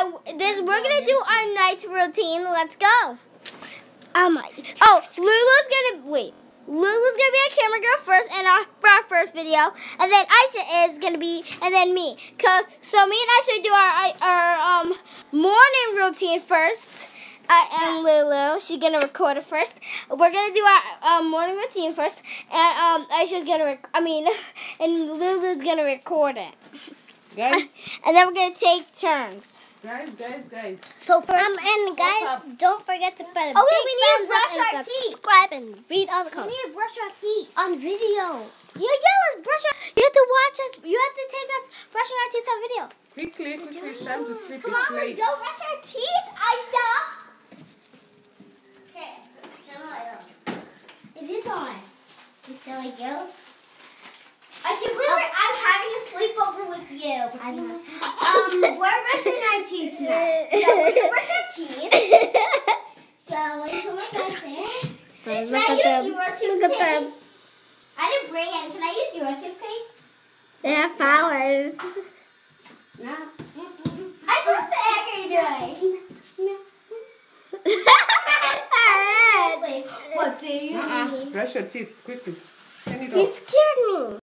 we're gonna do our night routine. Let's go. Lulu's gonna be our camera girl first, and for our first video, and then Aisha is gonna be, and then me. So me and Aisha do our morning routine first. And Lulu, she's gonna record it first. We're gonna do our morning routine first, and Aisha's gonna, and Lulu's gonna record it. Guys. And then we're gonna take turns. Guys. So first, and guys, don't forget to put a big we need to thumbs brush up our and teeth. subscribe and read all the we comments. need to brush our teeth. On video. Yeah, let's brush our. You have to watch us. You have to take us brushing our teeth on video. Quickly, it's time to sleep. Come on, It's let's late. go brush our teeth, Aisha. Okay, turn the light on. It is on. You silly girls. I can't believe I'm having a sleepover with you. I know. We're brushing our teeth now. So we're gonna brush our teeth. So let me put my face there. So Can look I at use them. your Look at them. toothpaste? I didn't bring any. Can I use your toothpaste? They have powers. No. Aisha, what the heck are you doing? Seriously, what do you mean? Brush your teeth quickly. Turn it You off. scared me.